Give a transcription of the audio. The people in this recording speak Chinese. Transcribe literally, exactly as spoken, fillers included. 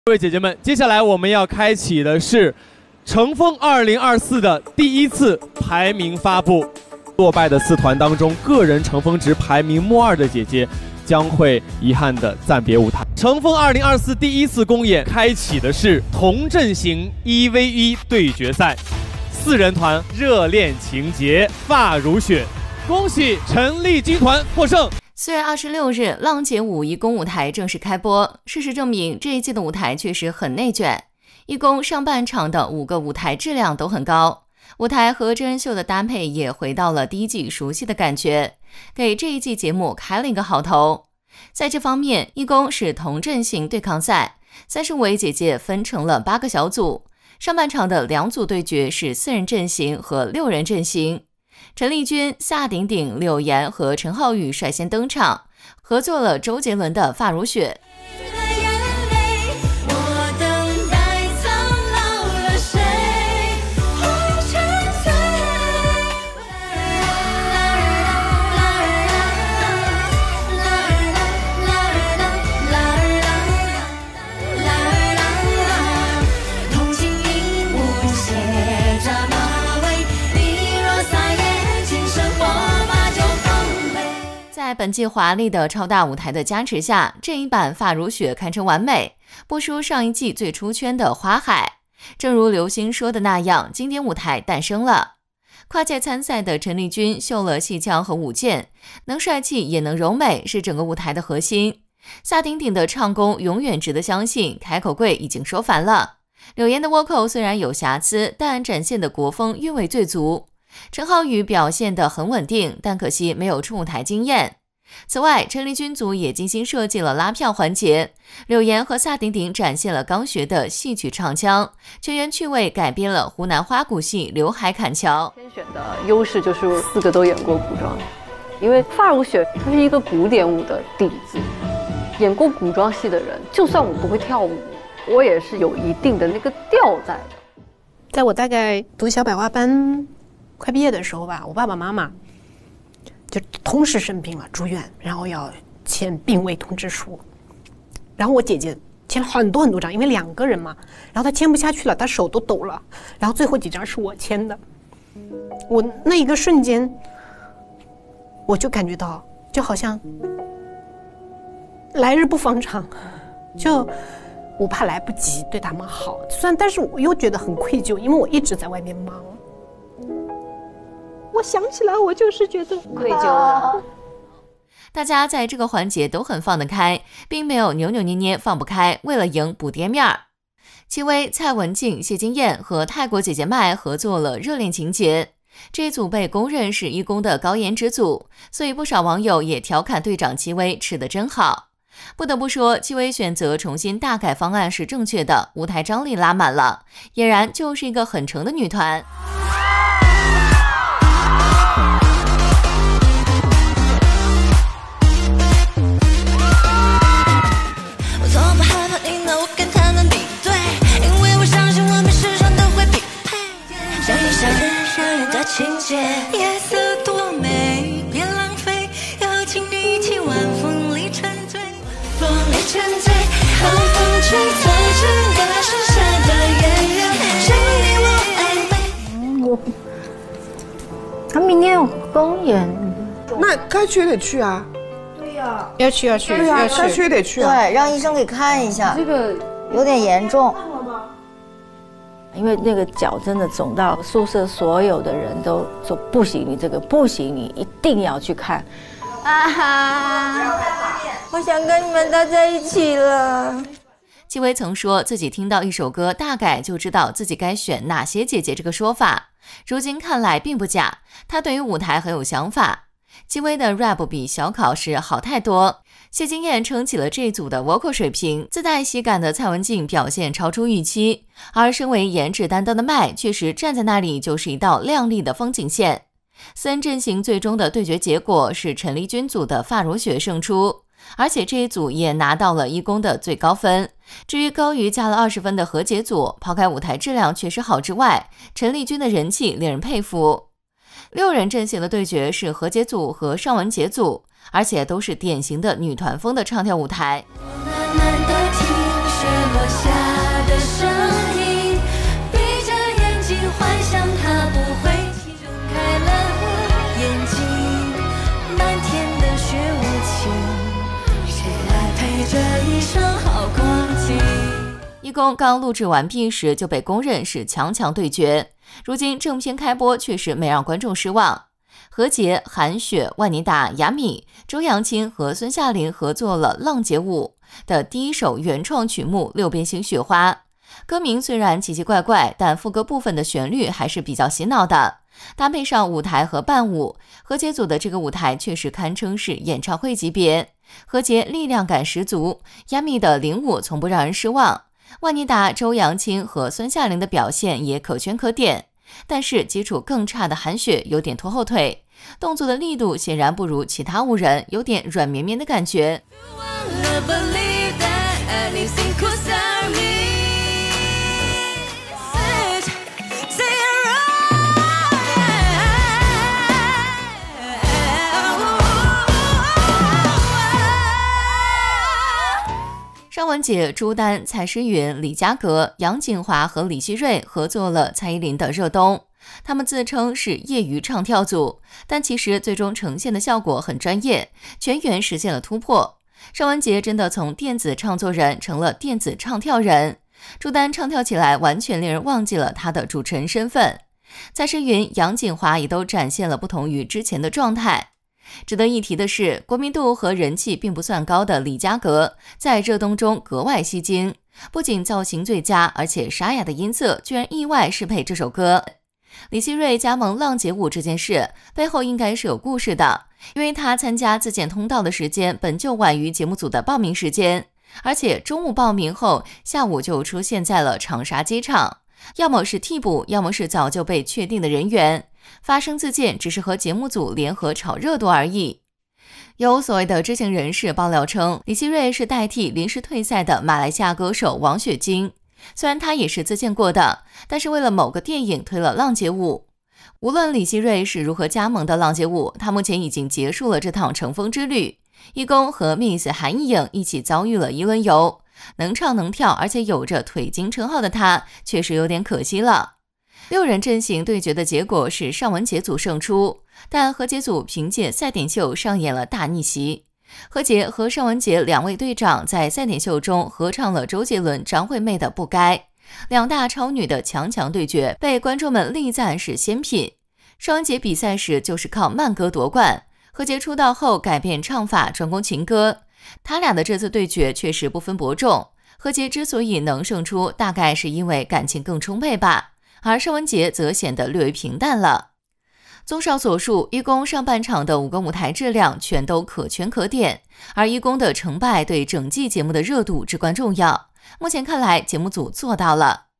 各位姐姐们，接下来我们要开启的是乘风二零二四的第一次排名发布。落败的四团当中，个人乘风值排名末二的姐姐将会遗憾的暂别舞台。乘风二零二四第一次公演开启的是同阵型一 v 一对决赛，四人团热恋情节发如雪，恭喜陈丽君团获胜。 四月二十六日，浪姐舞一公舞台正式开播。事实证明，这一季的舞台确实很内卷。一公上半场的五个舞台质量都很高，舞台和真人秀的搭配也回到了第一季熟悉的感觉，给这一季节目开了一个好头。在这方面，一公是同阵型对抗赛，三十五位姐姐分成了八个小组。上半场的两组对决是四人阵型和六人阵型。陈丽君、夏鼎鼎、柳岩和陈浩宇率先登场，合作了周杰伦的《发如雪》。在本季华丽的超大舞台的加持下，这一版《发如雪》堪称完美，不输上一季最出圈的《花海》。正如刘星说的那样，经典舞台诞生了。跨界参赛的陈丽君秀了戏腔和舞剑，能帅气也能柔美，是整个舞台的核心。夏鼎鼎的唱功永远值得相信，开口跪已经说烦了。柳岩的倭寇虽然有瑕疵，但展现的国风韵味最足。陈浩宇表现得很稳定，但可惜没有出舞台经验。此外，陈丽君组也精心设计了拉票环节，柳岩和夏鼎鼎展现了刚学的戏曲唱腔，全员趣味改编了湖南花鼓戏《刘海砍桥》。 天选的优势就是四个都演过古装，因为《发如雪》它是一个古典舞的底子，演过古装戏的人，就算我不会跳舞，我也是有一定的那个调在的。 在我大概读小百花班快毕业的时候吧，我爸爸妈妈就同时生病了，住院，然后要签病危通知书。然后我姐姐签了很多很多张，因为两个人嘛，然后她签不下去了，她手都抖了。然后最后几张是我签的。我那一个瞬间，我就感觉到，就好像来日不方长，就我怕来不及对他们好。虽然，但是我又觉得很愧疚，因为我一直在外面忙。我想起来，我就是觉得愧疚了。 大家在这个环节都很放得开，并没有扭扭捏捏放不开，为了赢补跌面儿。戚薇、蔡文静、谢金燕和泰国姐姐麦合作了热恋情节，这一组被公认是一公的高颜值组，所以不少网友也调侃队长戚薇吃得真好。不得不说，戚薇选择重新大改方案是正确的，舞台张力拉满了，俨然就是一个很成的女团。 情节夜色多美，别浪费，邀请你一起晚风里沉醉，风里沉醉，寒风吹，坐着大树下的演员，谁你我暧昧。 我他明天有公演， 那该去得去啊。 对呀、啊， 要去要去， 对呀、啊，该去得去啊。 对，让医生给看一下， 这个有点严重。因为那个脚真的肿到宿舍所有的人都说不行，你这个不行，你一定要去看。啊哈！我想跟你们待在一起了。 戚薇曾说自己听到一首歌，大概就知道自己该选哪些姐姐这个说法，如今看来并不假。她对于舞台很有想法。戚薇的 rap 比小考时好太多。谢金燕撑起了这一组的 vocal 水平，自带喜感的蔡文静表现超出预期，而身为颜值担当的麦确实站在那里就是一道亮丽的风景线。四人阵型最终的对决结果是陈丽君组的发如雪胜出，而且这一组也拿到了一公的最高分。至于高于加了二十分的何洁组，抛开舞台质量确实好之外，陈丽君的人气令人佩服。六人阵型的对决是何洁组和尚雯婕组，而且都是典型的女团风的唱跳舞台。 慢慢地听雪落下一公刚录制完毕时就被公认是强强对决，如今正片开播确实没让观众失望。何洁、韩雪、万妮达、雅米、周扬青和孙夏琳合作了《浪姐舞》的第一首原创曲目《六边形雪花》。歌名虽然奇奇怪怪，但副歌部分的旋律还是比较洗脑的。搭配上舞台和伴舞，何洁组的这个舞台确实堪称是演唱会级别。何洁力量感十足，亚米的领舞从不让人失望。万妮达、周扬青和孙夏琳的表现也可圈可点，但是基础更差的韩雪有点拖后腿，动作的力度显然不如其他五人，有点软绵绵的感觉。尚雯婕、朱丹、蔡诗芸、李佳格、杨谨华和李希瑞合作了蔡依林的《热冬》，他们自称是业余唱跳组，但其实最终呈现的效果很专业，全员实现了突破。尚雯婕真的从电子唱作人成了电子唱跳人，朱丹唱跳起来完全令人忘记了她的主持人身份。蔡诗芸、杨谨华也都展现了不同于之前的状态。值得一提的是，国民度和人气并不算高的李佳格在热冬中格外吸睛，不仅造型最佳，而且沙哑的音色居然意外适配这首歌。李希瑞加盟浪姐舞这件事背后应该是有故事的，因为他参加自荐通道的时间本就晚于节目组的报名时间，而且中午报名后下午就出现在了长沙机场，要么是替补，要么是早就被确定的人员。发声自荐只是和节目组联合炒热度而已。有所谓的知情人士爆料称，李希瑞是代替临时退赛的马来西亚歌手王雪晶，虽然他也是自荐过的，但是为了某个电影推了浪姐舞。无论李希瑞是如何加盟的浪姐舞，他目前已经结束了这趟乘风之旅。一公和 Miss 韩艺颖一起遭遇了一轮游，能唱能跳而且有着腿精称号的他确实有点可惜了。六人阵型对决的结果是尚雯婕组胜出，但何洁组凭借赛点秀上演了大逆袭。何洁和尚雯婕两位队长在赛点秀中合唱了周杰伦、张惠妹的《不该》，两大超女的强强对决被观众们力赞是仙品。尚雯婕比赛时就是靠慢歌夺冠，何洁出道后改变唱法专攻情歌，他俩的这次对决确实不分伯仲。何洁之所以能胜出，大概是因为感情更充沛吧，而尚雯婕则显得略为平淡了。综上所述，一公上半场的五个舞台质量全都可圈可点，而一公的成败对整季节目的热度至关重要。目前看来，节目组做到了。